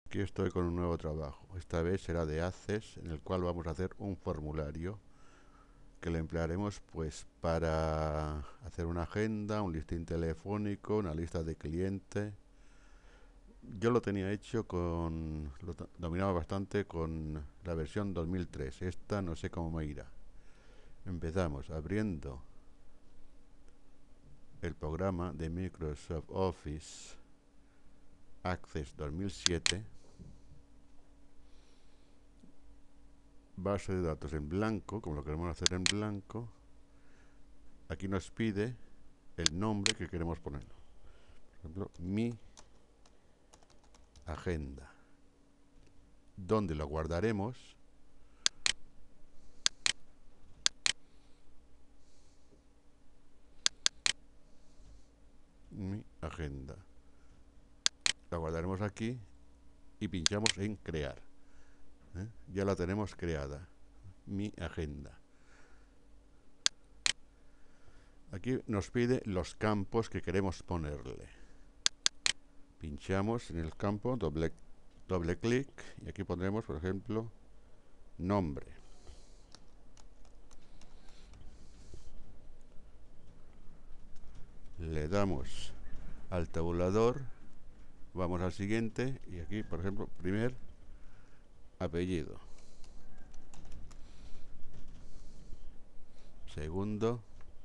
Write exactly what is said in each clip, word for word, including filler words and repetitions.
Aquí estoy con un nuevo trabajo. Esta vez será de Access, en el cual vamos a hacer un formulario que lo emplearemos pues para hacer una agenda, un listín telefónico, una lista de clientes. Yo lo tenía hecho con, lo to- dominaba bastante con la versión dos mil tres. Esta no sé cómo me irá. Empezamos abriendo el programa de Microsoft Office Access dos mil siete. Base de datos en blanco, como lo queremos hacer en blanco. Aquí nos pide el nombre que queremos poner. Por ejemplo, mi agenda. ¿Dónde lo guardaremos? Mi agenda. La guardaremos aquí y pinchamos en crear. ¿eh? Ya la tenemos creada. Mi agenda. Aquí nos pide los campos que queremos ponerle. Pinchamos en el campo, doble, doble clic y aquí pondremos, por ejemplo, nombre. Le damos al tabulador, vamos al siguiente y aquí, por ejemplo, primer apellido, segundo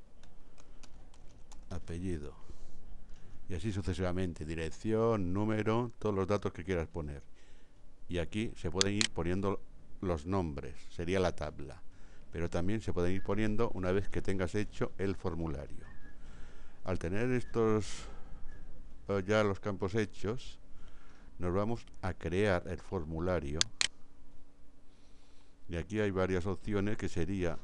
apellido y así sucesivamente, dirección, número, todos los datos que quieras poner. Y aquí se pueden ir poniendo los nombres, sería la tabla, pero también se pueden ir poniendo una vez que tengas hecho el formulario. Al tener estos eh, ya los campos hechos, nos vamos a crear el formulario y aquí hay varias opciones que sería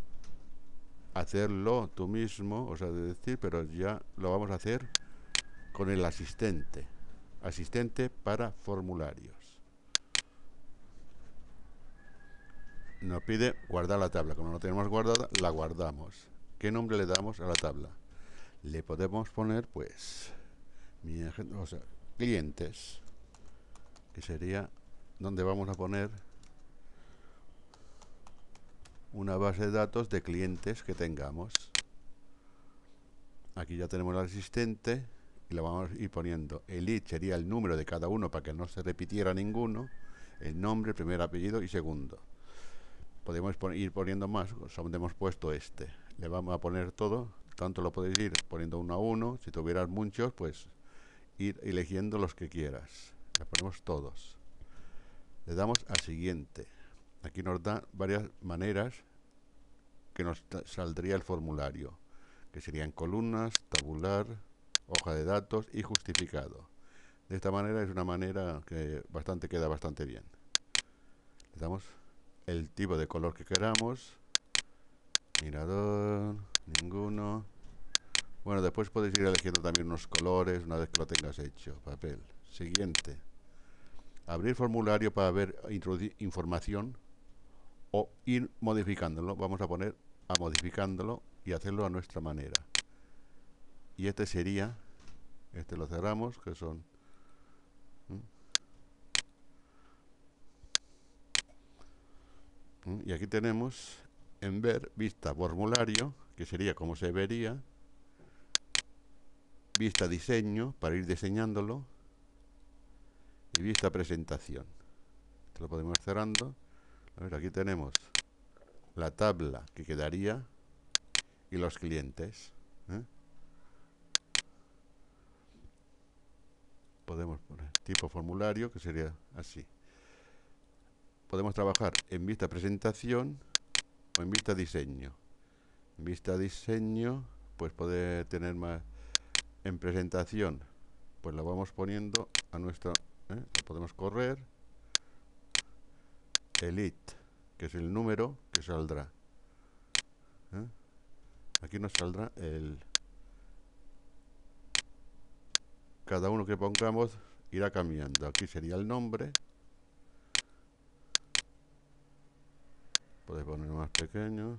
hacerlo tú mismo, o sea, de decir, pero ya lo vamos a hacer con el asistente. Asistente para formularios. Nos pide guardar la tabla. Como no tenemos guardada, la guardamos. ¿Qué nombre le damos a la tabla? Le podemos poner, pues, mi agenda, o sea, clientes, que sería donde vamos a poner una base de datos de clientes que tengamos. Aquí ya tenemos el asistente y lo vamos a ir poniendo. El I D sería el número de cada uno para que no se repitiera ninguno. El nombre, primer apellido y segundo. Podemos ir poniendo más, donde hemos puesto este. Le vamos a poner todo, tanto lo podéis ir poniendo uno a uno. Si tuvieras muchos, pues ir eligiendo los que quieras. Le ponemos todos. Le damos a siguiente. Aquí nos da varias maneras que nos saldría el formulario, que serían columnas, tabular, hoja de datos y justificado. De esta manera es una manera que bastante queda bastante bien. Le damos el tipo de color que queramos. Mirador, ninguno. Bueno, después puedes ir eligiendo también unos colores una vez que lo tengas hecho. Papel. Siguiente. Abrir formulario para ver, introducir información o ir modificándolo. Vamos a poner a modificándolo y hacerlo a nuestra manera. Y este sería, este lo cerramos, que son... ¿Mm? Y aquí tenemos en ver, vista formulario, que sería como se vería, vista diseño, para ir diseñándolo, y vista presentación. Esto lo podemos ir cerrando. A ver, aquí tenemos la tabla que quedaría y los clientes. ¿eh? Podemos poner tipo formulario, que sería así. Podemos trabajar en vista presentación o en vista diseño. En vista diseño, pues puede tener más. En presentación, pues lo vamos poniendo a nuestra. ¿eh? Lo podemos correr. Elite, que es el número que saldrá. ¿eh? Aquí nos saldrá el. Cada uno que pongamos irá cambiando. Aquí sería el nombre. Puedes poner más pequeño.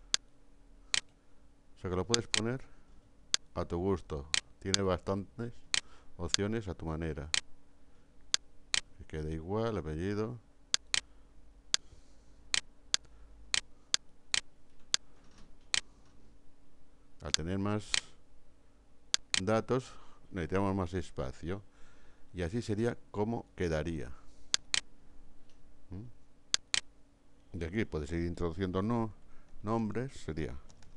O sea que lo puedes poner a tu gusto. Tiene bastantes opciones a tu manera. queda igual, apellido. Al tener más datos, necesitamos más espacio. Y así sería como quedaría. ¿Mm? De aquí puedes seguir introduciendo no, nombres. Sería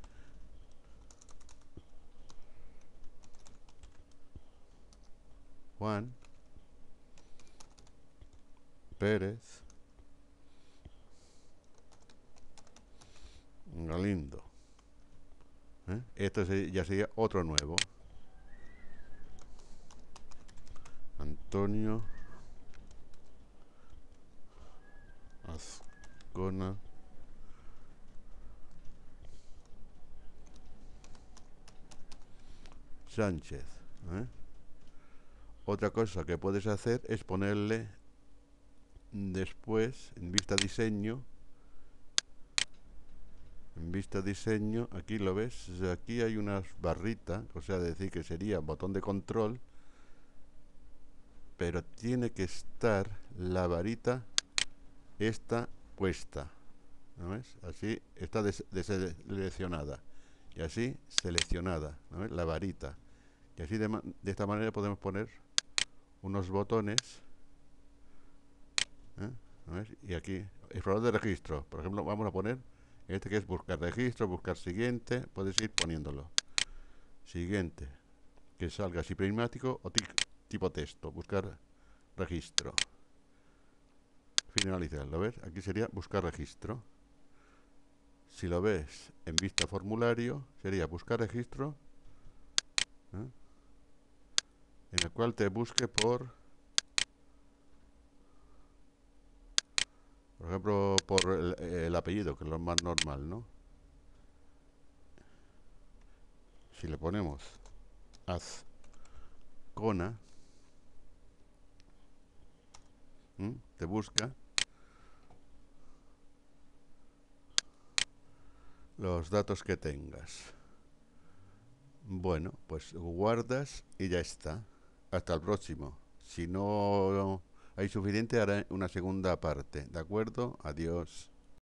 Juan Pérez Galindo. ¿Eh? Esto ya sería otro nuevo. Antonio Azcona Sánchez. ¿Eh? Otra cosa que puedes hacer es ponerle después, en vista diseño, en vista diseño, aquí lo ves, aquí hay unas barritas, o sea, decir que sería botón de control, pero tiene que estar la varita esta puesta, ¿no ves? Así está deseleccionada y así seleccionada, ¿no ves? La varita, y así de, de esta manera podemos poner unos botones, ¿eh? ¿No ves? Y aquí explorador de registro, por ejemplo, vamos a poner este que es buscar registro, buscar siguiente, puedes ir poniéndolo. Siguiente, que salga así prismático o tipo texto, buscar registro. Finalizar, ¿lo ves? Aquí sería buscar registro. Si lo ves en vista formulario, sería buscar registro, ¿eh? En el cual te busque por, por ejemplo, por el, el apellido, que es lo más normal, ¿no? Si le ponemos Azcona, ¿eh? Te busca los datos que tengas. Bueno, pues guardas y ya está. Hasta el próximo. Si no hay suficiente, haré una segunda parte. ¿De acuerdo? Adiós.